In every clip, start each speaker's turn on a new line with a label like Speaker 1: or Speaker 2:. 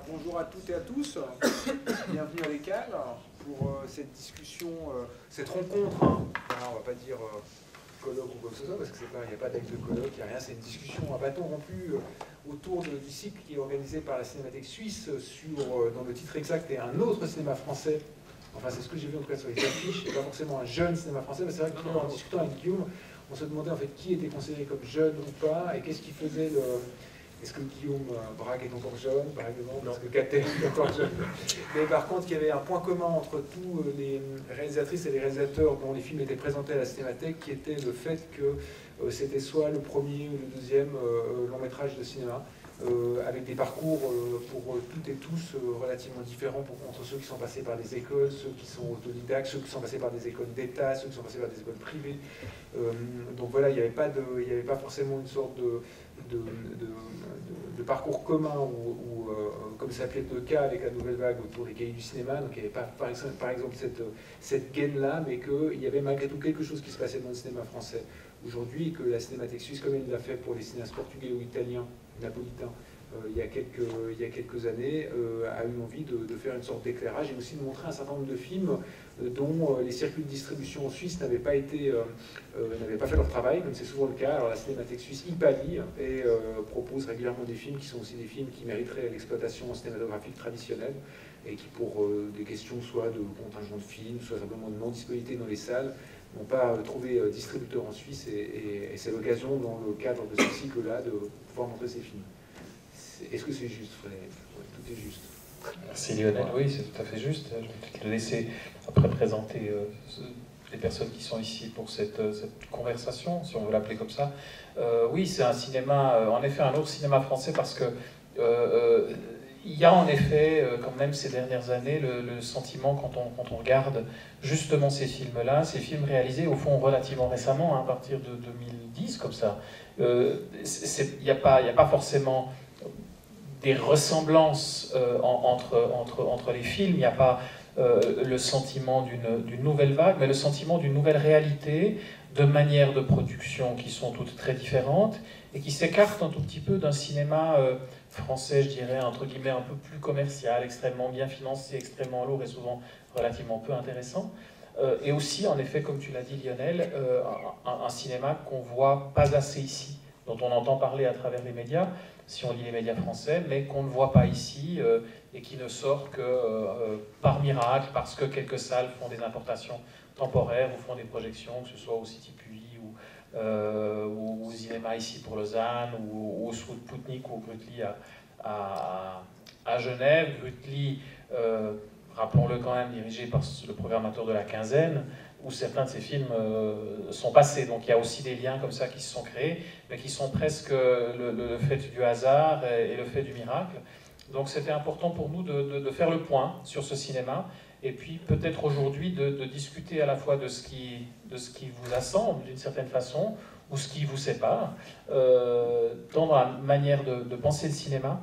Speaker 1: Bonjour à toutes et à tous, bienvenue à l'ECAL pour cette discussion, cette rencontre, hein. Voilà, on ne va pas dire colloque ou quoi que ce soit, parce qu'il n'y a pas d'acte de colloque, il n'y a rien, c'est une discussion à bâton rompu autour du cycle qui est organisé par la Cinémathèque suisse sur, dans le titre exact, et un autre cinéma français. Enfin, c'est ce que j'ai vu en tout cas sur les affiches, et pas forcément un jeune cinéma français, mais c'est vrai qu'en discutant avec Guillaume, on se demandait en fait qui était considéré comme jeune ou pas, et qu'est-ce qui faisait le... Est-ce que Guillaume Braque est encore jeune, par exemple? Est-ce que Catel est encore jeune? Mais par contre, il y avait un point commun entre tous les réalisatrices et les réalisateurs dont les films étaient présentés à la Cinémathèque, qui était le fait que c'était soit le premier ou le deuxième long métrage de cinéma, avec des parcours pour toutes et tous relativement différents, entre ceux qui sont passés par des écoles, ceux qui sont autodidactes, ceux qui sont passés par des écoles d'État, ceux qui sont passés par des écoles privées. Donc voilà, il n'y avait pas forcément une sorte de parcours commun, ou comme ça peut être le cas avec la nouvelle vague autour des cahiers du cinéma, donc il n'y avait pas par exemple cette gaine-là, mais qu'il y avait malgré tout quelque chose qui se passait dans le cinéma français aujourd'hui, et que la Cinémathèque suisse, comme elle l'a fait pour les cinéastes portugais ou italiens, napolitains, il y a quelques années, a eu envie de faire une sorte d'éclairage et aussi de montrer un certain nombre de films dont les circuits de distribution en Suisse n'avaient pas fait leur travail, comme c'est souvent le cas. Alors la Cinémathèque suisse y pallie et propose régulièrement des films qui sont aussi des films qui mériteraient l'exploitation cinématographique traditionnelle et qui, pour des questions soit de contingent de films, soit simplement de non-disponibilité dans les salles, n'ont pas trouvé distributeur en Suisse, et c'est l'occasion, dans le cadre de ce cycle-là, de pouvoir montrer ces films. Est-ce que c'est juste, Frédéric? Oui, tout est juste.
Speaker 2: Merci Lionel, oui, c'est tout à fait juste. Je vais peut-être le laisser après présenter les personnes qui sont ici pour cette conversation, si on veut l'appeler comme ça. Oui, c'est un cinéma, en effet un autre cinéma français, parce que il y a en effet, quand même ces dernières années, le sentiment, quand on regarde justement ces films-là, ces films réalisés au fond relativement récemment, hein, à partir de 2010, comme ça, il n'y a pas forcément des ressemblances entre les films, il n'y a pas le sentiment d'une nouvelle vague, mais le sentiment d'une nouvelle réalité, de manières de production qui sont toutes très différentes et qui s'écartent un tout petit peu d'un cinéma français, je dirais, entre guillemets, un peu plus commercial, extrêmement bien financé, extrêmement lourd et souvent relativement peu intéressant. Et aussi, en effet, comme tu l'as dit Lionel, un cinéma qu'on voit pas assez ici, dont on entend parler à travers les médias, si on lit les médias français, mais qu'on ne voit pas ici et qui ne sort que par miracle, parce que quelques salles font des importations temporaires ou font des projections, que ce soit au City Puy ou au cinéma ici pour Lausanne, ou au Spoutnik ou au Grutli à Genève. Grutli, rappelons-le quand même, dirigé par le programmateur de la Quinzaine, où certains de ces films sont passés. Donc il y a aussi des liens comme ça qui se sont créés, mais qui sont presque le fait du hasard et le fait du miracle. Donc c'était important pour nous de faire le point sur ce cinéma, et puis peut-être aujourd'hui de discuter à la fois de ce qui vous assemble d'une certaine façon, ou ce qui vous sépare, tant dans la manière de penser le cinéma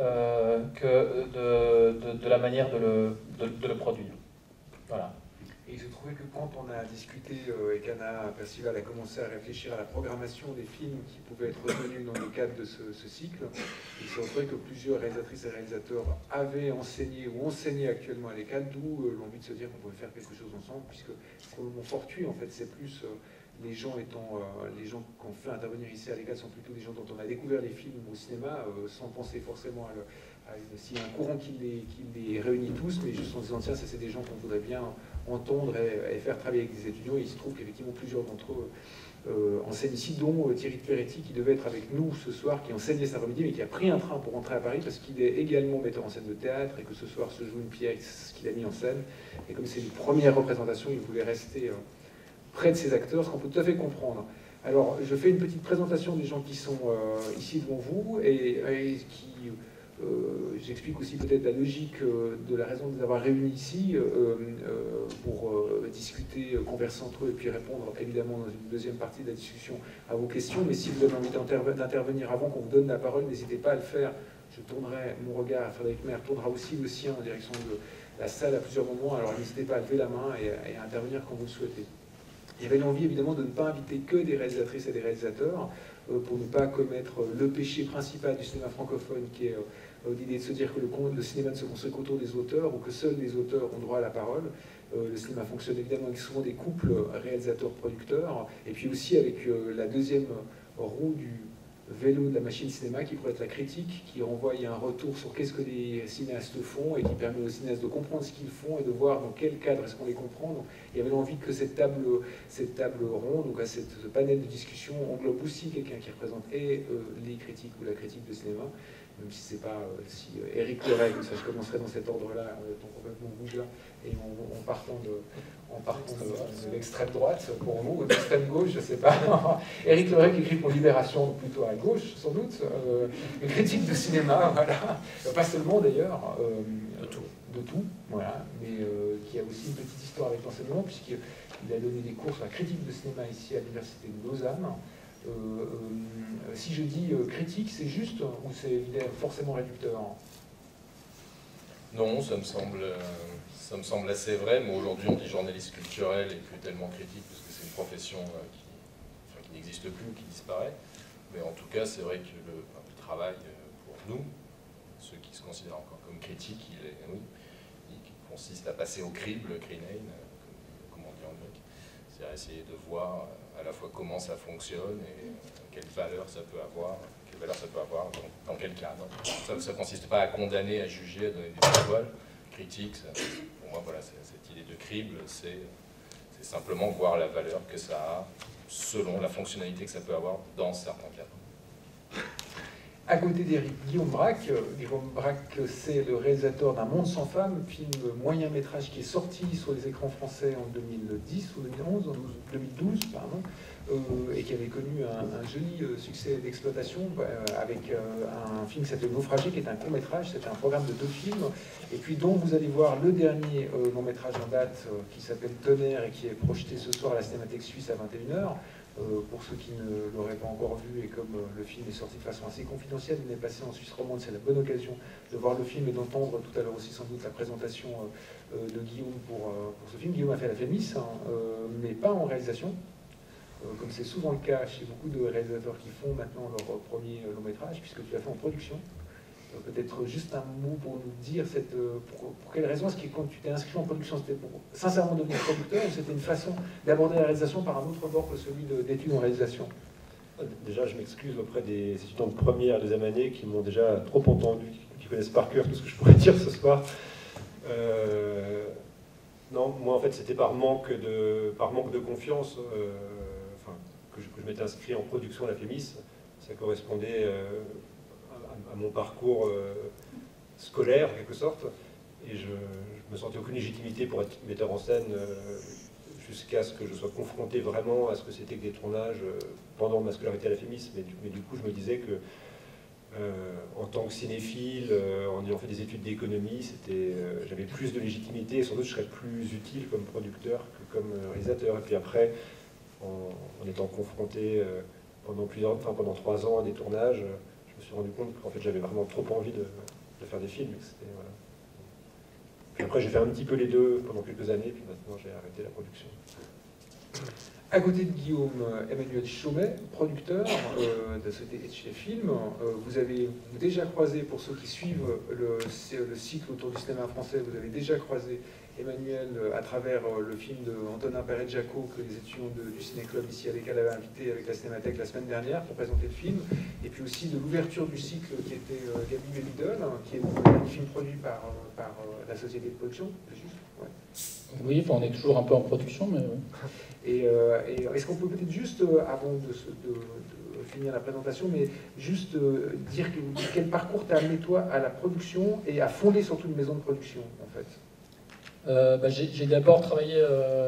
Speaker 2: que de la manière de le produire. Voilà.
Speaker 1: Et il se trouvait que quand on a discuté et qu'Anna Percival a commencé à réfléchir à la programmation des films qui pouvaient être retenus dans le cadre de ce cycle, il se trouvait que plusieurs réalisatrices et réalisateurs avaient enseigné ou enseignaient actuellement à l'ECAL, d'où l'envie de se dire qu'on pouvait faire quelque chose ensemble, puisque c'est probablement fortuit, en fait, c'est plus les gens qu'on fait intervenir ici à l'ECAL sont plutôt des gens dont on a découvert les films au cinéma sans penser forcément s'il y a un courant qui les réunit tous, mais juste en disant tiens, ça c'est des gens qu'on voudrait bien entendre et faire travailler avec des étudiants. Et il se trouve qu'effectivement plusieurs d'entre eux enseignent ici, dont Thierry de Peretti, qui devait être avec nous ce soir, qui enseignait cet après-midi, mais qui a pris un train pour rentrer à Paris parce qu'il est également metteur en scène de théâtre et que ce soir se joue une pièce qu'il a mis en scène. Et comme c'est une première représentation, il voulait rester près de ses acteurs, ce qu'on peut tout à fait comprendre. Alors, je fais une petite présentation des gens qui sont ici devant vous et qui... j'explique aussi peut-être la logique de la raison de les avoir réunis ici pour discuter, converser entre eux et puis répondre évidemment dans une deuxième partie de la discussion à vos questions. Mais si vous avez envie d'intervenir avant qu'on vous donne la parole, n'hésitez pas à le faire. Je tournerai mon regard, Frédéric Maire tournera aussi le sien en direction de la salle à plusieurs moments. Alors n'hésitez pas à lever la main et à intervenir quand vous le souhaitez. Il y avait l'envie évidemment de ne pas inviter que des réalisatrices et des réalisateurs pour ne pas commettre le péché principal du cinéma francophone qui est l'idée de se dire que le cinéma ne se construit qu'autour des auteurs ou que seuls les auteurs ont droit à la parole. Le cinéma fonctionne évidemment avec souvent des couples réalisateurs-producteurs, et puis aussi avec la deuxième roue du vélo de la machine cinéma qui pourrait être la critique, qui renvoie un retour sur qu'est-ce que les cinéastes font et qui permet aux cinéastes de comprendre ce qu'ils font et de voir dans quel cadre est-ce qu'on les comprend. Donc, il y avait l'envie que cette table ronde, donc ce panel de discussion, englobe aussi quelqu'un qui représente les critiques ou la critique de cinéma, même si c'est pas si Éric Lorey, ça je commencerai dans cet ordre-là, en complètement rouge là, et en partant de l'extrême droite, pour vous, ou de l'extrême gauche, je sais pas. Éric Lorey qui écrit pour Libération, plutôt à gauche, sans doute, une critique de cinéma, voilà, pas seulement d'ailleurs, de tout, voilà, mais qui a aussi une petite histoire avec l'enseignement, puisqu'il a donné des cours sur la critique de cinéma ici à l'Université de Lausanne. Si je dis critique, c'est juste ou c'est forcément réducteur?
Speaker 3: Non, ça me semble assez vrai, mais aujourd'hui on dit journaliste culturel et plus tellement critique, parce que c'est une profession qui n'existe plus ou qui disparaît. Mais en tout cas, c'est vrai que le travail pour nous, ceux qui se considèrent encore comme critiques, il consiste à passer au crible, le crinaine, comme on dit en grec. C'est-à-dire essayer de voir à la fois comment ça fonctionne et quelle valeur ça peut avoir, dans quel cadre. Ça ne consiste pas à condamner, à juger, à donner des étoiles. Critique, pour moi, voilà, cette idée de crible, c'est simplement voir la valeur que ça a selon la fonctionnalité que ça peut avoir dans certains cadres.
Speaker 1: À côté d'Éric, Guillaume Braque, c'est le réalisateur d'Un monde sans femme, film moyen-métrage qui est sorti sur les écrans français en 2010 ou 2012, pardon, et qui avait connu un joli succès d'exploitation avec un film qui s'appelle Naufragé, qui est un court-métrage, c'était un programme de 2 films, et puis dont vous allez voir le dernier long-métrage en date qui s'appelle Tonnerre et qui est projeté ce soir à la Cinémathèque Suisse à 21h. Pour ceux qui ne l'auraient pas encore vu, et comme le film est sorti de façon assez confidentielle, il est passé en Suisse romande, c'est la bonne occasion de voir le film et d'entendre tout à l'heure aussi sans doute la présentation de Guillaume pour ce film. Guillaume a fait la Fémis, mais pas en réalisation, comme c'est souvent le cas chez beaucoup de réalisateurs qui font maintenant leur premier long métrage, puisque tu l'as fait en production. Peut-être juste un mot pour nous dire pour quelle raison est-ce que quand tu t'es inscrit en production, c'était pour sincèrement devenir producteur ou c'était une façon d'aborder la réalisation par un autre bord que celui d'études en réalisation?
Speaker 4: Déjà, je m'excuse auprès des étudiants de première, deuxième année qui m'ont déjà trop entendu, qui connaissent par cœur tout ce que je pourrais dire ce soir. Non, moi en fait c'était par manque de confiance que je m'étais inscrit en production à la Fémis. Ça correspondait à mon parcours scolaire en quelque sorte, et je me sentais aucune légitimité pour être metteur en scène jusqu'à ce que je sois confronté vraiment à ce que c'était que des tournages pendant ma scolarité à la Fémis. Mais du coup je me disais que en tant que cinéphile, en ayant fait des études d'économie, j'avais plus de légitimité et sans doute je serais plus utile comme producteur que comme réalisateur. Et puis après, en étant confronté pendant 3 ans à des tournages, je me suis rendu compte qu'en fait j'avais vraiment trop envie de faire des films. Voilà. Puis après j'ai fait un petit peu les deux pendant quelques années, puis maintenant j'ai arrêté la production.
Speaker 1: À côté de Guillaume, Emmanuel Chaumet, producteur de la société Etche Film, vous avez déjà croisé, pour ceux qui suivent le cycle autour du cinéma français, vous avez déjà croisé Emmanuel à travers le film d'Antonin Perret-Jacot que les étudiants du Ciné-Club ici à l'ECAL avaient invité avec la Cinémathèque la semaine dernière pour présenter le film, et puis aussi de l'ouverture du cycle qui était Gabi Belidol, qui est un film produit par la société de production, c'est juste? Ouais.
Speaker 5: Oui, enfin, on est toujours un peu en production, mais...
Speaker 1: Et est-ce qu'on peut peut-être juste, avant de finir la présentation, mais juste dire quel parcours t'a amené toi à la production et à fonder surtout une maison de production, en fait?
Speaker 5: J'ai d'abord travaillé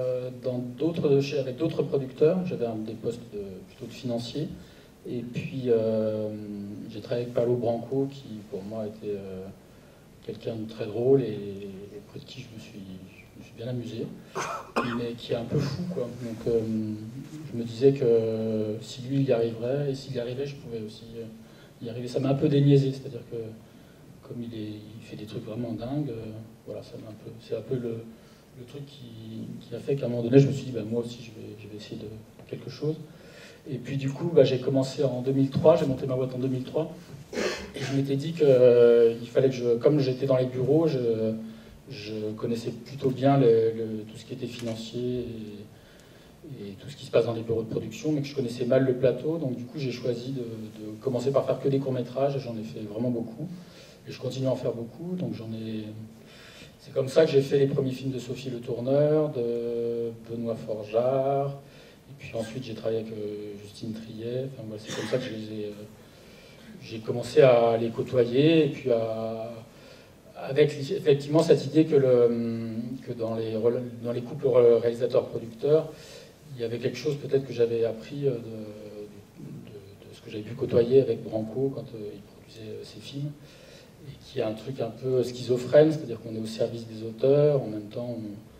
Speaker 5: avec d'autres producteurs. J'avais des postes plutôt de financier. Et puis, j'ai travaillé avec Paolo Branco, qui pour moi était quelqu'un de très drôle et auprès de qui je me suis bien amusé, mais qui est un peu fou, quoi. Donc, je me disais que si lui, il y arriverait, et s'il y arrivait, je pouvais aussi y arriver. Ça m'a un peu déniaisé, c'est-à-dire que comme il fait des trucs vraiment dingues, voilà, c'est un peu le truc qui a fait qu'à un moment donné, je me suis dit, moi aussi, je vais essayer de quelque chose. Et puis du coup, j'ai commencé en 2003, j'ai monté ma boîte en 2003, et je m'étais dit qu'il fallait que comme j'étais dans les bureaux, je connaissais plutôt bien tout ce qui était financier et tout ce qui se passe dans les bureaux de production, mais que je connaissais mal le plateau. Donc du coup, j'ai choisi de commencer par faire que des courts-métrages, et j'en ai fait vraiment beaucoup. Et je continue à en faire beaucoup, donc c'est comme ça que j'ai fait les premiers films de Sophie Le Tourneur, de Benoît Forgeard, et puis ensuite j'ai travaillé avec Justine Triet. Enfin, voilà, c'est comme ça que j'ai commencé à les côtoyer, et puis avec effectivement cette idée que dans les couples réalisateurs-producteurs, il y avait quelque chose peut-être que j'avais appris de ce que j'avais pu côtoyer avec Branco quand il produisait ses films, et qui est un truc un peu schizophrène, c'est-à-dire qu'on est au service des auteurs, en même temps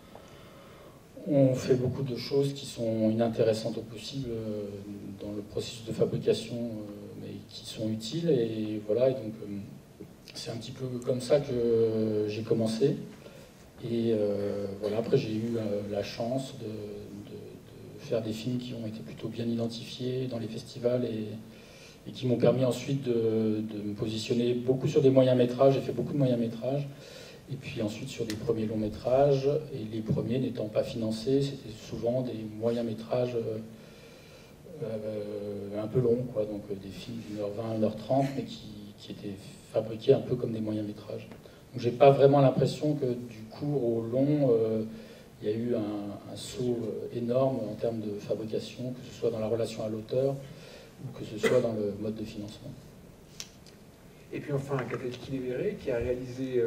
Speaker 5: on fait beaucoup de choses qui sont inintéressantes au possible dans le processus de fabrication, mais qui sont utiles, et voilà, et donc c'est un petit peu comme ça que j'ai commencé. Et voilà, après j'ai eu la chance de faire des films qui ont été plutôt bien identifiés dans les festivals et qui m'ont permis ensuite de me positionner beaucoup sur des moyens-métrages. J'ai fait beaucoup de moyens-métrages, et puis ensuite sur des premiers longs-métrages, et les premiers n'étant pas financés, c'était souvent des moyens-métrages un peu longs, quoi, donc des films d'1h20, 1h30, mais qui étaient fabriqués un peu comme des moyens-métrages. Donc j'ai pas vraiment l'impression que du court au long, il y a eu un saut énorme en termes de fabrication, que ce soit dans la relation à l'auteur ou que ce soit dans le mode de financement.
Speaker 1: Et puis enfin, Catel Kiléveré, qui a réalisé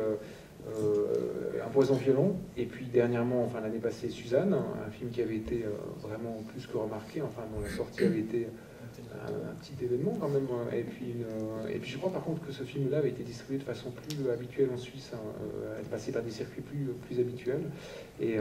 Speaker 1: Un poison violon, et puis dernièrement, enfin l'année passée, Suzanne, un film qui avait été vraiment plus que remarqué, enfin dont la sortie avait été un petit événement quand même. Et puis je crois par contre que ce film-là avait été distribué de façon plus habituelle en Suisse, hein, passé par des circuits plus habituels, et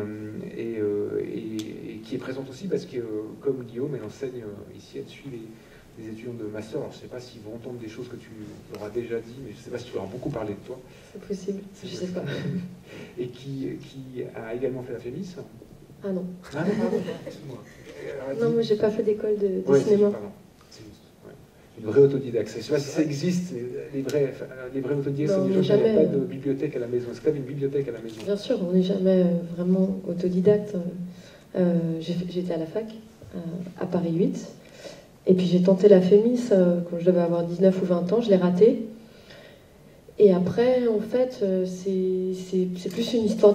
Speaker 1: qui est présente aussi parce que, comme Guillaume, elle enseigne ici, elle suit les étudiants de master. Alors je ne sais pas s'ils vont entendre des choses que tu leur as déjà dit, mais je ne sais pas si tu leur as beaucoup parlé de toi.
Speaker 6: C'est possible, je ne sais pas.
Speaker 1: Et qui a également fait la FEMIS.
Speaker 6: Ah non.
Speaker 1: Ah non, pardon, excuse-moi.
Speaker 6: Non, moi j'ai pas fait d'école de
Speaker 1: ouais,
Speaker 6: cinéma.
Speaker 1: Pardon. Une vraie autodidacte. Je ne sais pas si ça existe, les vrais autodidactes, sont des gens qui n'ont pas de bibliothèque à la maison. C'est comme une bibliothèque à la maison.
Speaker 6: Bien sûr, on n'est jamais vraiment autodidacte. J'étais à la fac, à Paris 8, et puis j'ai tenté la FEMIS quand je devais avoir 19 ou 20 ans, je l'ai raté. Et après, en fait, c'est plus une histoire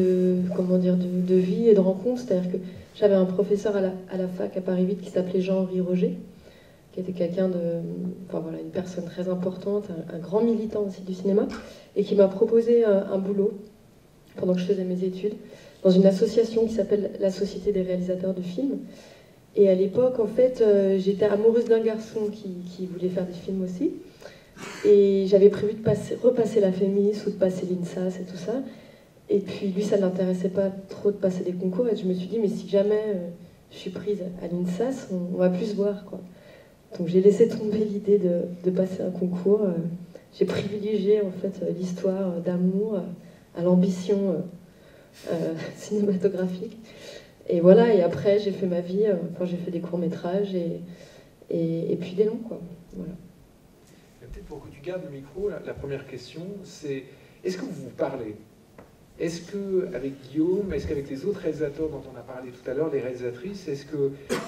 Speaker 6: de vie et de rencontre. C'est-à-dire que j'avais un professeur à la fac à Paris 8 qui s'appelait Jean-Henri Roger, qui était quelqu'un une personne très importante, un grand militant aussi du cinéma, et qui m'a proposé un boulot pendant que je faisais mes études dans une association qui s'appelle la Société des réalisateurs de films. Et à l'époque, en fait, j'étais amoureuse d'un garçon qui voulait faire des films aussi, et j'avais prévu de repasser la FEMIS ou de passer l'INSAS et tout ça. Et puis lui, ça ne l'intéressait pas trop de passer des concours, et je me suis dit, mais si jamais je suis prise à l'INSAS, on va plus se voir, quoi. Donc j'ai laissé tomber l'idée de passer un concours. J'ai privilégié en fait l'histoire d'amour à l'ambition cinématographique. Et voilà, et après j'ai fait ma vie, j'ai fait des courts-métrages et puis des longs, quoi. Voilà.
Speaker 1: Peut-être pour que tu gardes le micro, la première question, c'est est-ce que vous vous parlez ? Est-ce qu'avec Guillaume, est-ce qu'avec les autres réalisateurs dont on a parlé tout à l'heure, les réalisatrices, est-ce que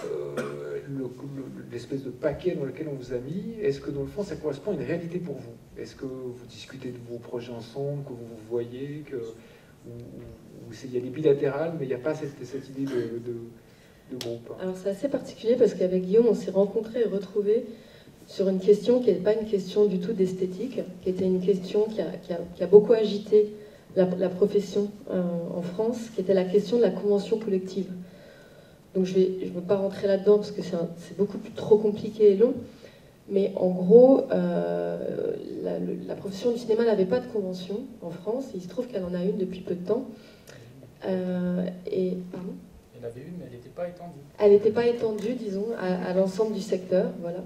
Speaker 1: l'espèce de paquet dans lequel on vous a mis, est-ce que dans le fond ça correspond à une réalité pour vous ? Est-ce que vous discutez de vos projets ensemble, que vous vous voyez, ou il y a des bilatérales, mais il n'y a pas cette idée de groupe ?
Speaker 6: Alors c'est assez particulier parce qu'avec Guillaume, on s'est rencontrés et retrouvés sur une question qui n'est pas une question du tout d'esthétique, qui était une question qui a beaucoup agité la profession en France, qui était la question de la convention collective. Donc je ne veux pas rentrer là-dedans parce que c'est beaucoup trop compliqué et long, mais en gros, la profession du cinéma n'avait pas de convention en France, et il se trouve qu'elle en a une depuis peu de temps.
Speaker 5: Pardon ? Il y en avait une, mais elle n'était pas étendue.
Speaker 6: Elle n'était pas étendue, disons, à l'ensemble du secteur, voilà.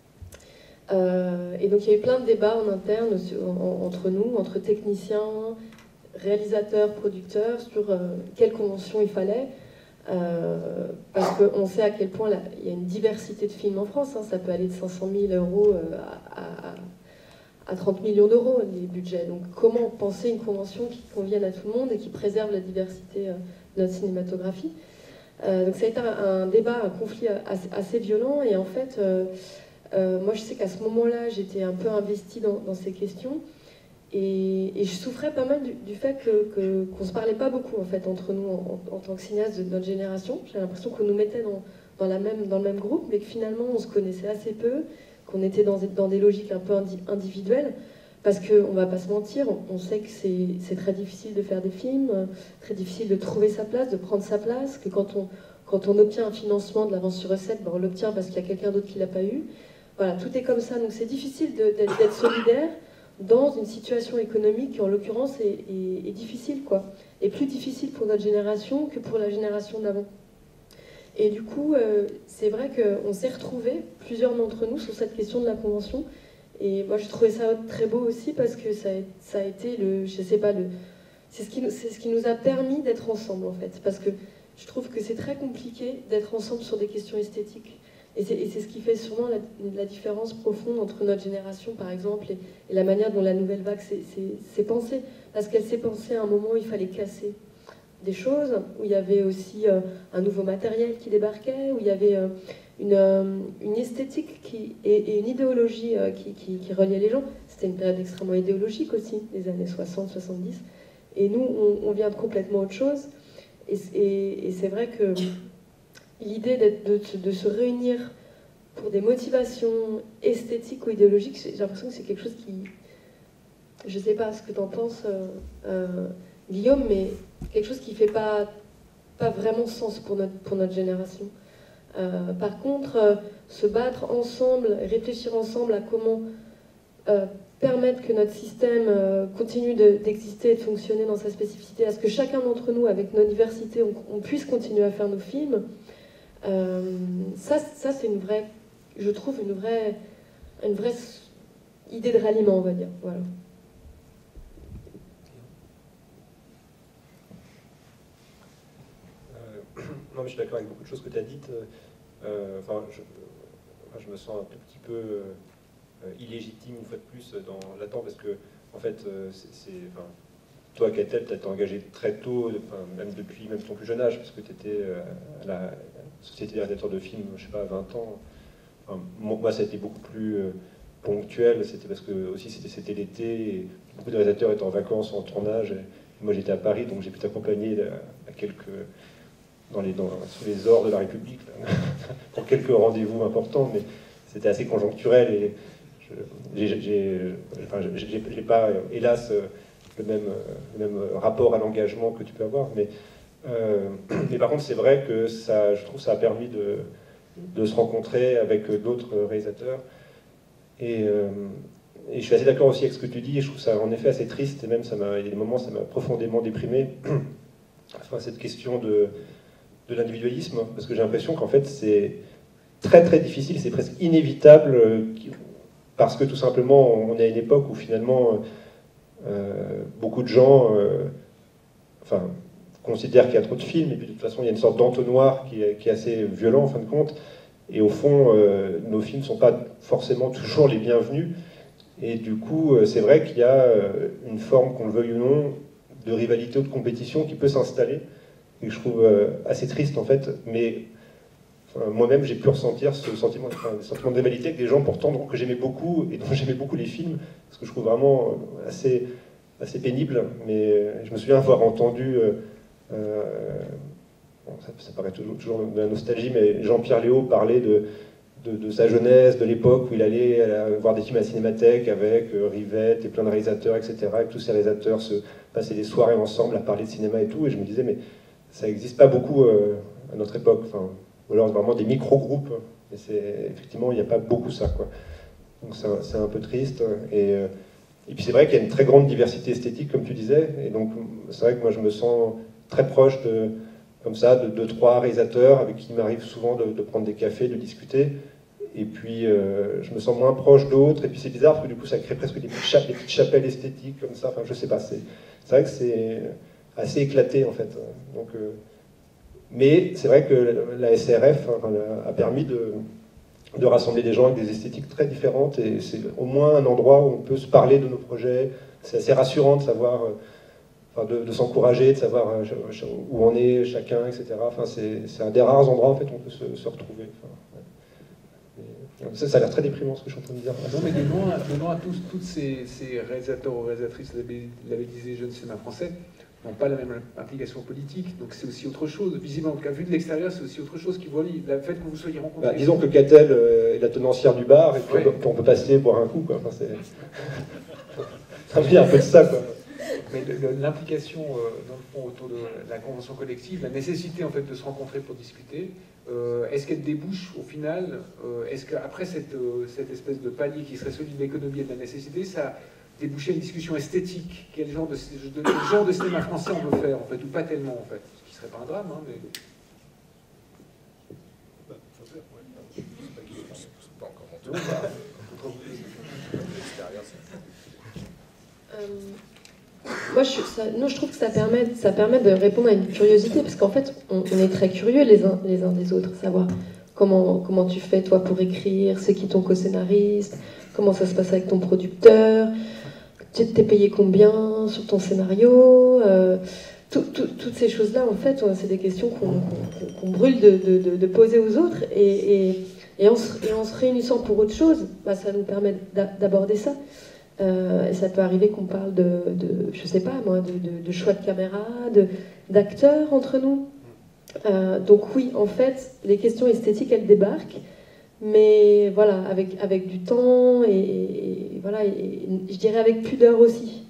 Speaker 6: Et donc il y a eu plein de débats en interne entre nous, entre techniciens, réalisateurs, producteurs, sur quelle convention il fallait, parce qu'on sait à quel point il y a une diversité de films en France, hein, ça peut aller de 500 000 € à 30 millions d'euros, les budgets. Donc comment penser une convention qui convienne à tout le monde et qui préserve la diversité de notre cinématographie. Donc ça a été un débat, un conflit assez violent, et en fait, moi je sais qu'à ce moment-là, j'étais un peu investie dans ces questions, et je souffrais pas mal du fait qu'on se parlait pas beaucoup en fait entre nous en tant que cinéastes de notre génération. J'ai l'impression qu'on nous mettait dans le même groupe, mais que finalement on se connaissait assez peu, qu'on était dans des logiques un peu individuelles. Parce qu'on ne va pas se mentir, on sait que c'est très difficile de faire des films, très difficile de trouver sa place, de prendre sa place, que quand on obtient un financement de l'avance sur recette, ben on l'obtient parce qu'il y a quelqu'un d'autre qui ne l'a pas eu. Voilà, tout est comme ça. Donc c'est difficile d'être solidaire dans une situation économique qui, en l'occurrence, est difficile, quoi. Et plus difficile pour notre génération que pour la génération d'avant. Et du coup, c'est vrai qu'on s'est retrouvés, plusieurs d'entre nous, sur cette question de la convention. Et moi, je trouvais ça très beau aussi parce que ça a été c'est ce qui nous a permis d'être ensemble, en fait. Parce que je trouve que c'est très compliqué d'être ensemble sur des questions esthétiques. Et c'est ce qui fait sûrement la différence profonde entre notre génération, par exemple, et la manière dont la nouvelle vague s'est pensée. Parce qu'elle s'est pensée à un moment où il fallait casser des choses, où il y avait aussi un nouveau matériel qui débarquait, où il y avait une esthétique et une idéologie qui reliait les gens. C'était une période extrêmement idéologique aussi, les années 60-70. Et nous, on vient de complètement autre chose. Et c'est vrai que l'idée de se réunir pour des motivations esthétiques ou idéologiques, j'ai l'impression que c'est quelque chose qui... Je ne sais pas ce que tu en penses, Guillaume, mais quelque chose qui ne fait pas vraiment sens pour notre génération. Par contre, se battre ensemble, réfléchir ensemble à comment permettre que notre système continue d'exister et de fonctionner dans sa spécificité, à ce que chacun d'entre nous, avec nos diversités, on puisse continuer à faire nos films, ça c'est je trouve une vraie idée de ralliement, on va dire. Voilà.
Speaker 4: Non, mais je suis d'accord avec beaucoup de choses que tu as dites. Je me sens un tout petit peu illégitime une fois de plus là-dedans parce que, en fait, toi, Catel, tu as été engagé très tôt, même depuis ton plus jeune âge, parce que tu étais à la Société des réalisateurs de films, je sais pas, à 20 ans. Moi, ça a été beaucoup plus ponctuel, c'était parce que aussi c'était l'été, et beaucoup de réalisateurs étaient en vacances, en tournage. Et moi, j'étais à Paris, donc j'ai pu t'accompagner à quelques... sous les ors de la République, pour quelques rendez-vous importants, mais c'était assez conjoncturel et j'ai pas, hélas, le même rapport à l'engagement que tu peux avoir, mais par contre, c'est vrai que je trouve que ça a permis de se rencontrer avec d'autres réalisateurs, et je suis assez d'accord aussi avec ce que tu dis, et je trouve ça en effet assez triste, et même il y a des moments ça m'a profondément déprimé, cette question de l'individualisme, parce que j'ai l'impression qu'en fait c'est très très difficile, c'est presque inévitable, parce que tout simplement on est à une époque où finalement beaucoup de gens considèrent qu'il y a trop de films, et puis de toute façon il y a une sorte d'entonnoir qui est assez violent en fin de compte, et au fond nos films ne sont pas forcément toujours les bienvenus, et du coup c'est vrai qu'il y a une forme, qu'on le veuille ou non, de rivalité ou de compétition qui peut s'installer, et que je trouve assez triste en fait, mais moi-même j'ai pu ressentir ce sentiment de rivalité avec des gens pourtant que j'aimais beaucoup, et dont j'aimais beaucoup les films, parce que je trouve vraiment assez pénible, mais je me souviens avoir entendu, ça paraît toujours de la nostalgie, mais Jean-Pierre Léaud parler de sa jeunesse, de l'époque où il allait voir des films à la Cinémathèque avec Rivette et plein de réalisateurs, etc., et que tous ces réalisateurs se passaient des soirées ensemble à parler de cinéma et tout, et je me disais, mais ça n'existe pas beaucoup à notre époque, ou alors vraiment des micro-groupes, et effectivement il n'y a pas beaucoup ça, quoi. Donc c'est un peu triste, et puis c'est vrai qu'il y a une très grande diversité esthétique, comme tu disais, et donc c'est vrai que moi je me sens très proche comme ça, de 2-3 réalisateurs avec qui il m'arrive souvent de prendre des cafés, de discuter, et puis je me sens moins proche d'autres, et puis c'est bizarre parce que du coup ça crée presque des petites chapelles esthétiques comme ça, je sais pas, c'est vrai que c'est assez éclaté en fait, donc mais c'est vrai que la SRF a permis de rassembler des gens avec des esthétiques très différentes, et c'est au moins un endroit où on peut se parler de nos projets. C'est assez rassurant de savoir, enfin de s'encourager, de savoir où on est chacun, etc. Enfin, c'est un des rares endroits en fait où on peut se retrouver. Enfin, ouais. Ça a l'air très déprimant ce que je suis en train de dire.
Speaker 1: Non, mais de loin à tous ces réalisateurs ou réalisatrices labellisés jeunes cinéma français n'ont pas la même implication politique, donc c'est aussi autre chose. Visiblement, en tout cas, vu de l'extérieur, c'est aussi autre chose qui vous relie. Le fait que vous soyez rencontrés...
Speaker 4: Bah, disons que Catel est la tenancière du bar, et qu'on peut passer boire un coup, quoi. Enfin, ça vient un peu de ça, quoi.
Speaker 1: Mais l'implication, dans le fond, autour de la convention collective, la nécessité, en fait, de se rencontrer pour discuter, est-ce qu'elle débouche, au final, est-ce qu'après cette espèce de palier qui serait celui de l'économie et de la nécessité, ça déboucher une discussion esthétique? Quel genre de cinéma français on veut faire, en fait, ou pas tellement, en fait? Ce qui serait pas un drame, hein, mais...
Speaker 6: Moi, je trouve que ça permet de répondre à une curiosité, parce qu'en fait, on est très curieux les uns des autres, savoir comment tu fais, toi, pour écrire, c'est qui ton co-scénariste, comment ça se passe avec ton producteur, t'es payé combien sur ton scénario, toutes ces choses-là, en fait, c'est des questions qu'on brûle de poser aux autres, et en se réunissant pour autre chose, bah, ça nous permet d'aborder ça. Et ça peut arriver qu'on parle je sais pas moi, de choix de caméra, d'acteurs entre nous. Donc oui, en fait, les questions esthétiques, elles débarquent, mais voilà, avec du temps, et voilà, et je dirais avec pudeur aussi.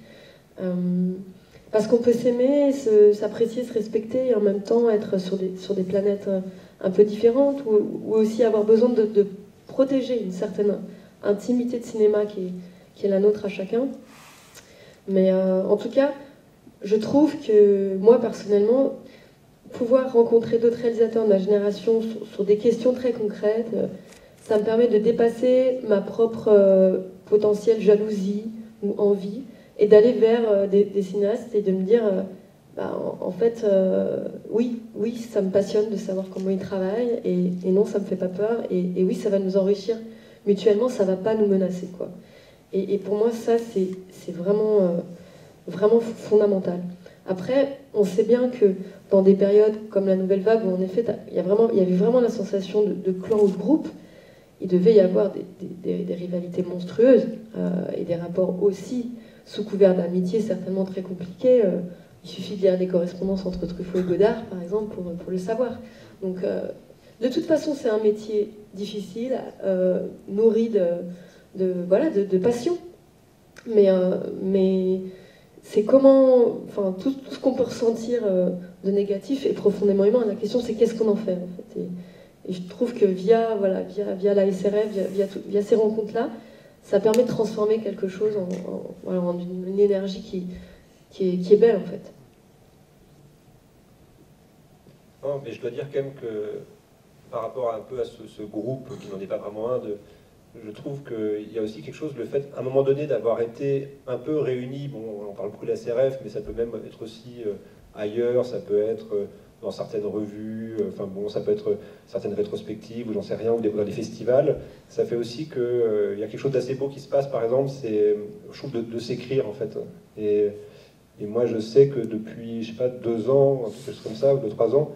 Speaker 6: Parce qu'on peut s'aimer, s'apprécier, se respecter, et en même temps être sur des planètes un peu différentes, ou aussi avoir besoin de protéger une certaine intimité de cinéma qui est la nôtre à chacun. Mais en tout cas, je trouve que moi, personnellement, pouvoir rencontrer d'autres réalisateurs de ma génération sur des questions très concrètes, ça me permet de dépasser ma propre potentielle jalousie ou envie, et d'aller vers des cinéastes et de me dire, en fait, oui, ça me passionne de savoir comment ils travaillent, et non, ça me fait pas peur, et oui, ça va nous enrichir mutuellement, ça va pas nous menacer, quoi. Et pour moi, ça, c'est vraiment, vraiment fondamental. Après, on sait bien que dans des périodes comme la Nouvelle Vague, où en effet, il y avait vraiment la sensation de clan ou de groupe, il devait y avoir des rivalités monstrueuses, et des rapports aussi sous couvert d'amitié certainement très compliqués. Il suffit de lire les correspondances entre Truffaut et Godard, par exemple, pour le savoir. Donc, de toute façon, c'est un métier difficile, nourri de passion, mais c'est comment, enfin, tout ce qu'on peut ressentir de négatif est profondément humain. La question, c'est qu'est-ce qu'on en fait, en fait. Et je trouve que via la SRF, via ces rencontres-là, ça permet de transformer quelque chose en une énergie qui est belle, en fait.
Speaker 4: Non, mais je dois dire quand même que par rapport un peu à ce groupe, qui n'en est pas vraiment un, je trouve qu'il y a aussi quelque chose, le fait, à un moment donné, d'avoir été un peu réunis, bon, on parle beaucoup de la SRF, mais ça peut même être aussi ailleurs, ça peut être dans certaines revues, enfin bon, ça peut être certaines rétrospectives, ou j'en sais rien, ou dans des festivals. Ça fait aussi qu'il y a quelque chose d'assez beau qui se passe, par exemple, c'est, je trouve, de s'écrire, en fait. Et moi, je sais que depuis, je sais pas, 2 ans, un truc comme ça, ou 2-3 ans,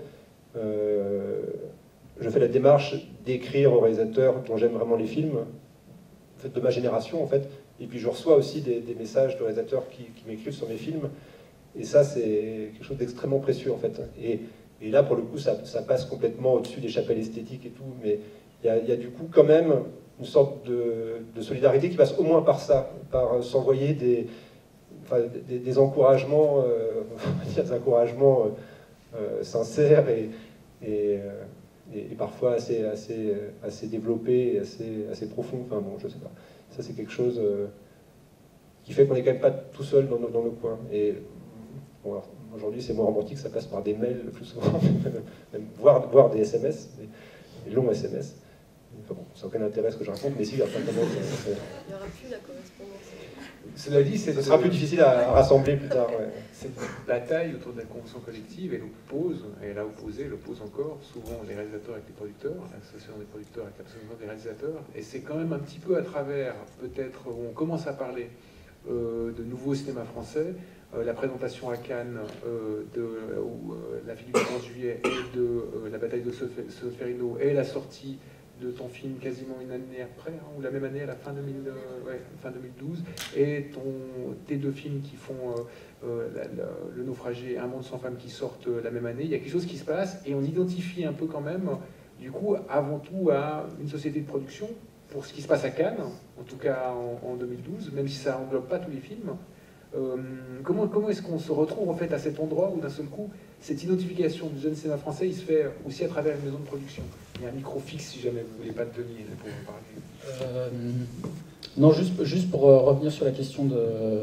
Speaker 4: je fais la démarche d'écrire aux réalisateurs dont j'aime vraiment les films, en fait, de ma génération, en fait. Et puis je reçois aussi des messages de réalisateurs qui m'écrivent sur mes films. Et ça, c'est quelque chose d'extrêmement précieux, en fait. Et là, pour le coup, ça passe complètement au-dessus des chapelles esthétiques et tout. Mais il y a du coup quand même une sorte de solidarité qui passe au moins par ça, par s'envoyer des encouragements, des encouragements sincères et parfois assez développés et assez profonds. Enfin bon, je sais pas. Ça, c'est quelque chose qui fait qu'on n'est quand même pas tout seul dans nos coins. Et bon, aujourd'hui, c'est moins romantique, ça passe par des mails le plus souvent, même, voire des SMS, des longs SMS. bon, ça n'a aucun intérêt ce que je raconte, mais si, il y a pas de
Speaker 6: Il n'y aura plus la correspondance.
Speaker 1: Cela dit,
Speaker 4: ce sera plus difficile à rassembler plus tard. Ouais.
Speaker 1: Cette bataille autour de la convention collective, elle oppose, et elle a opposé, elle oppose encore souvent les réalisateurs avec les producteurs, l'association des producteurs avec l'association des réalisateurs, et c'est quand même un petit peu à travers, peut-être, où on commence à parler de nouveau cinéma français, la présentation à Cannes de La fille du 14 juillet et de La bataille de Solferino, et la sortie de ton film quasiment une année après, hein, ou la même année à la fin 2012, et tes deux films qui font Le Naufragé et Un monde sans femme qui sortent la même année. Il y a quelque chose qui se passe, et on identifie un peu quand même, du coup, avant tout à une société de production, pour ce qui se passe à Cannes, en tout cas en 2012, même si ça englobe pas tous les films. Comment est-ce qu'on se retrouve en fait à cet endroit où d'un seul coup cette identification du jeune cinéma français il se fait aussi à travers une maison de production? Il y a un micro fixe si jamais vous voulez pas tenir pour en parler.
Speaker 5: Non, juste pour revenir sur la question de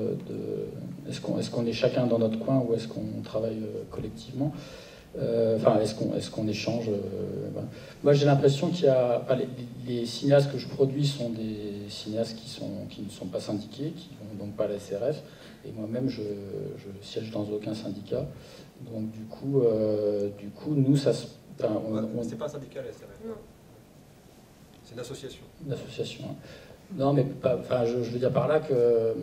Speaker 5: est-ce qu'on est chacun dans notre coin ou est-ce qu'on travaille collectivement, enfin est-ce qu'on échange, voilà. Moi j'ai l'impression qu'il y a les cinéastes que je produis sont des cinéastes qui ne sont pas syndiqués, qui vont donc pas à la SRF, et moi-même je siège dans aucun syndicat, donc du coup nous ça se...
Speaker 4: C'est pas un syndicat la SRF.
Speaker 6: Non.
Speaker 4: C'est une association.
Speaker 5: Une association. Hein. Non, mais enfin, je veux dire par là que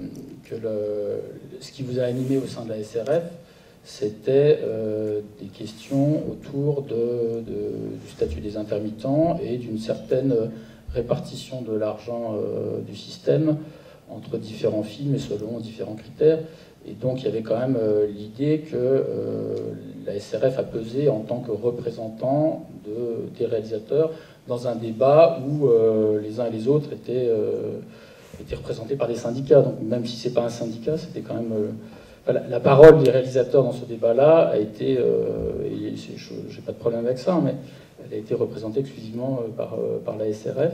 Speaker 5: ce qui vous a animé au sein de la SRF, c'était des questions autour du statut des intermittents et d'une certaine répartition de l'argent du système entre différents films et selon différents critères. Et donc il y avait quand même l'idée que la SRF a pesé en tant que représentant des réalisateurs dans un débat où les uns et les autres étaient représentés par des syndicats. Donc même si c'est pas un syndicat, c'était quand même... la parole des réalisateurs dans ce débat-là a été, et j'ai pas de problème avec ça, mais elle a été représentée exclusivement par la SRF.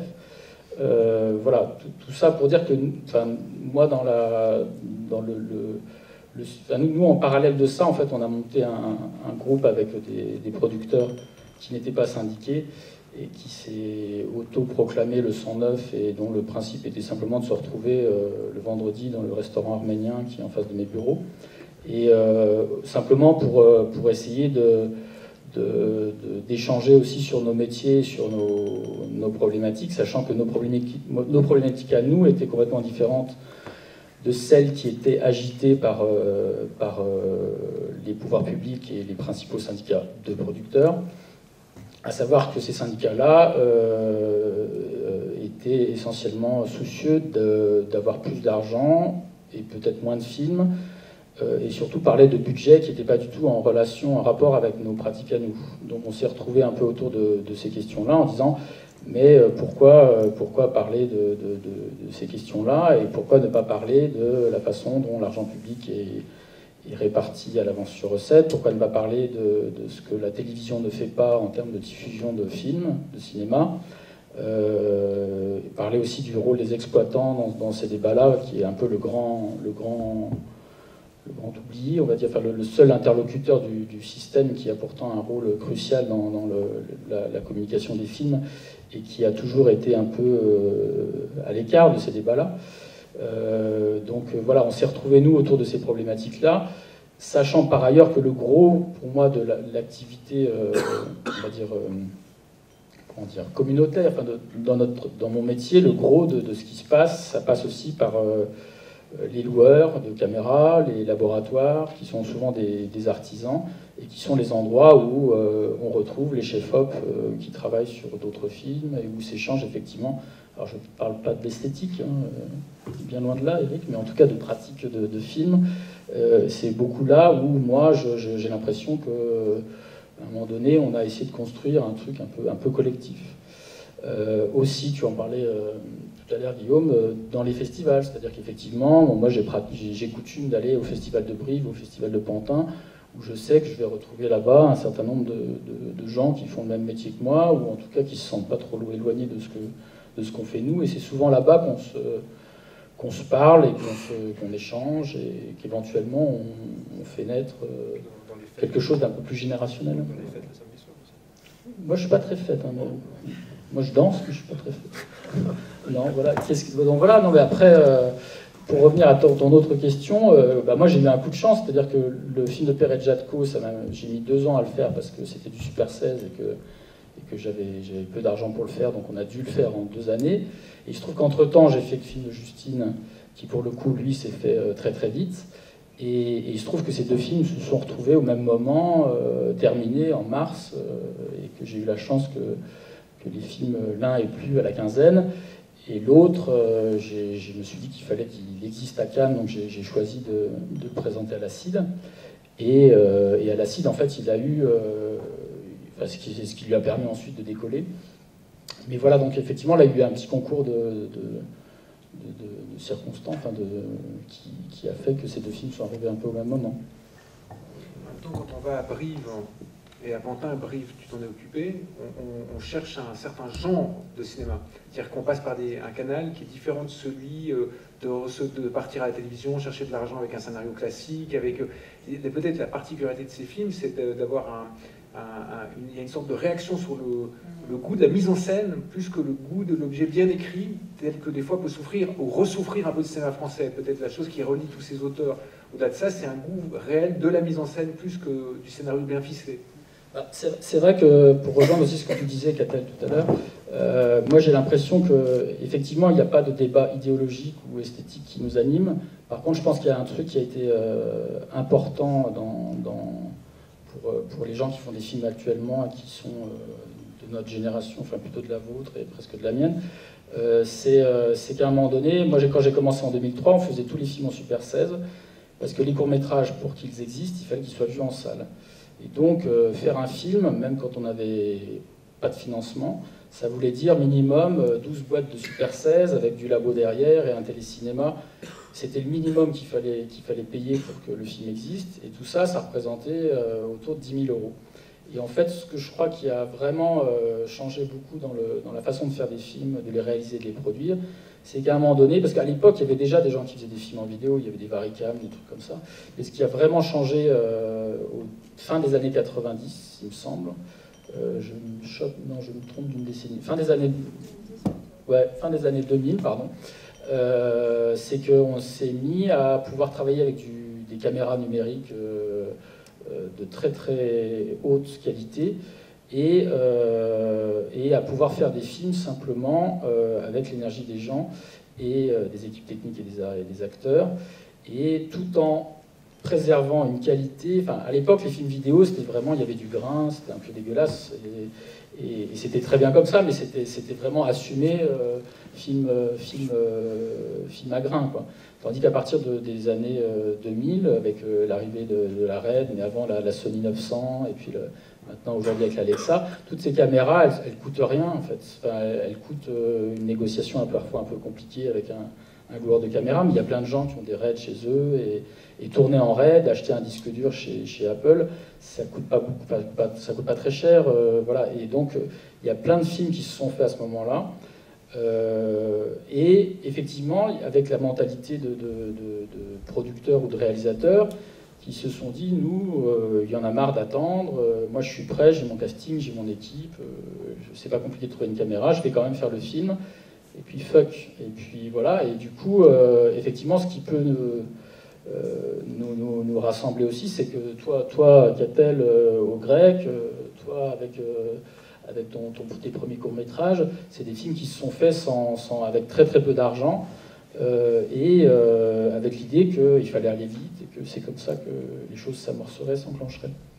Speaker 5: Voilà, tout ça pour dire que, moi, nous, en parallèle de ça, en fait, on a monté un groupe avec des producteurs qui n'étaient pas syndiqués et qui s'est auto-proclamé le 109 et dont le principe était simplement de se retrouver le vendredi dans le restaurant arménien qui est en face de mes bureaux. Et simplement pour essayer d'échanger aussi sur nos métiers, sur nos problématiques, sachant que nos problématiques à nous étaient complètement différentes de celles qui étaient agitées par les pouvoirs publics et les principaux syndicats de producteurs. À savoir que ces syndicats-là étaient essentiellement soucieux d'avoir plus d'argent et peut-être moins de films, et surtout parlaient de budget qui n'était pas du tout en rapport avec nos pratiques à nous. Donc on s'est retrouvé un peu autour de ces questions-là en disant mais pourquoi parler de ces questions-là et pourquoi ne pas parler de la façon dont l'argent public est réparti à l'avance sur recette, pourquoi ne pas parler de ce que la télévision ne fait pas en termes de diffusion de films, de cinéma, parler aussi du rôle des exploitants dans ces débats-là, qui est un peu le grand oublié, on va dire, enfin, le seul interlocuteur du système qui a pourtant un rôle crucial dans la communication des films et qui a toujours été un peu à l'écart de ces débats-là. Donc voilà, on s'est retrouvés nous autour de ces problématiques-là, sachant par ailleurs que le gros, pour moi, de l'activité, on va dire, communautaire, enfin dans mon métier, le gros de ce qui se passe, ça passe aussi par les loueurs de caméras, les laboratoires, qui sont souvent des artisans, et qui sont les endroits où on retrouve les chefs-op qui travaillent sur d'autres films, et où s'échangent effectivement. Alors je ne parle pas de l'esthétique, bien loin de là, Eric, mais en tout cas de pratique de film. C'est beaucoup là où moi j'ai l'impression qu'à un moment donné, on a essayé de construire un truc un peu collectif. Aussi, tu en parlais tout à l'heure, Guillaume, dans les festivals, c'est-à-dire qu'effectivement, moi j'ai coutume d'aller au festival de Brive, au festival de Pantin, où je sais que je vais retrouver là-bas un certain nombre de gens qui font le même métier que moi, ou en tout cas qui ne se sentent pas trop éloignés de ce qu'on fait nous, et c'est souvent là-bas qu'on se parle et qu'on échange, et qu'éventuellement on fait naître quelque chose d'un peu plus générationnel.
Speaker 4: Dans les fêtes le samedi soir aussi.
Speaker 5: Moi je suis pas très fête, hein, mais... Moi, je danse, mais je suis pas très fort. Non, voilà. Donc voilà, non, mais après, pour revenir à ton autre question, moi j'ai eu un coup de chance, c'est-à-dire que le film de Pere Jatko, j'ai mis 2 ans à le faire parce que c'était du Super 16 et que j'avais peu d'argent pour le faire, donc on a dû le faire en 2 années. Et il se trouve qu'entre-temps, j'ai fait le film de Justine, qui pour le coup, lui, s'est fait très très vite. Et il se trouve que ces 2 films se sont retrouvés au même moment, terminés en mars, et que j'ai eu la chance que les films, l'un ait plu à la quinzaine, et l'autre, je me suis dit qu'il fallait qu'il existe à Cannes, donc j'ai choisi de le présenter à l'Acide. Et à l'Acide, en fait, il a eu ce qui lui a permis ensuite de décoller. Mais voilà, donc effectivement, là, il y a eu un petit concours de circonstances, qui a fait que ces 2 films sont arrivés un peu au même moment.
Speaker 1: En même temps, quand on va à Brive, et à Pantin, Brive, tu t'en es occupé, on cherche un certain genre de cinéma. C'est-à-dire qu'on passe par un canal qui est différent de celui de partir à la télévision, chercher de l'argent avec un scénario classique. Peut-être la particularité de ces films, c'est d'avoir il y a une sorte de réaction sur le goût de la mise en scène, plus que le goût de l'objet bien écrit, tel que des fois peut souffrir ou ressouffrir un peu du cinéma français. Peut-être la chose qui relie tous ces auteurs. Au-delà de ça, c'est un goût réel de la mise en scène, plus que du scénario bien ficelé.
Speaker 5: C'est vrai que, pour rejoindre aussi ce que tu disais, Catel, tout à l'heure, moi j'ai l'impression qu'effectivement il n'y a pas de débat idéologique ou esthétique qui nous anime. Par contre, je pense qu'il y a un truc qui a été important pour les gens qui font des films actuellement et qui sont de notre génération, enfin plutôt de la vôtre et presque de la mienne, c'est qu'à un moment donné, moi quand j'ai commencé en 2003, on faisait tous les films en Super 16, parce que les courts-métrages, pour qu'ils existent, il fallait qu'ils soient vus en salle. Et donc, faire un film, même quand on n'avait pas de financement, ça voulait dire minimum 12 boîtes de Super 16 avec du labo derrière et un télécinéma. C'était le minimum qu'il fallait payer pour que le film existe. Et tout ça, ça représentait autour de 10 000 €. Et en fait, ce que je crois qui a vraiment changé beaucoup dans la façon de faire des films, de les réaliser, de les produire, c'est qu'à un moment donné, parce qu'à l'époque, il y avait déjà des gens qui faisaient des films en vidéo, il y avait des Varicam, des trucs comme ça. Et ce qui a vraiment changé fin des années 90, il me semble. Je me trompe d'une décennie. Fin des années 2000, pardon. C'est qu'on s'est mis à pouvoir travailler avec des caméras numériques de très très haute qualité et à pouvoir faire des films simplement avec l'énergie des gens et des équipes techniques et des acteurs, et tout en préservant une qualité. Enfin, à l'époque, les films vidéo, c'était vraiment, il y avait du grain, c'était un peu dégueulasse, et c'était très bien comme ça, mais c'était vraiment assumé, film à grain, quoi. Tandis qu'à partir des années 2000, avec l'arrivée de la Red, mais avant la Sony 900, et puis maintenant aujourd'hui avec l'Alexa, toutes ces caméras, elles coûtent rien en fait. Enfin, elles coûtent une négociation parfois un peu compliquée avec un loueur de caméra, mais il y a plein de gens qui ont des Red chez eux, et tourner en RAID, acheter un disque dur chez Apple, ça coûte ça coûte pas très cher, voilà. Et donc il y a plein de films qui se sont faits à ce moment-là. Et effectivement, avec la mentalité de producteurs ou de réalisateurs qui se sont dit, nous, il y en a marre d'attendre, moi je suis prêt, j'ai mon casting, j'ai mon équipe, c'est pas compliqué de trouver une caméra, je vais quand même faire le film, et puis fuck. Et puis voilà, et du coup, effectivement, ce qui peut nous rassembler aussi, c'est que toi Catel, au grec, toi avec tes premiers courts-métrages, c'est des films qui se sont faits avec très très peu d'argent, avec l'idée qu'il fallait aller vite et que c'est comme ça que les choses s'amorceraient, s'enclencheraient.